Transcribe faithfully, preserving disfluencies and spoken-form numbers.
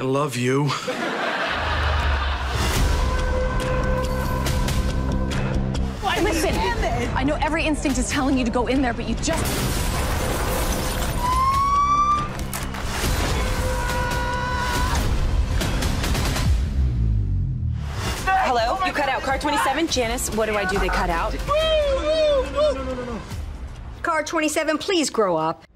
love you. Listen, I know every instinct is telling you to go in there, but you just... Hello? You cut out car twenty-seven? Janice, what do I do? They cut out? Car twenty-seven, please grow up.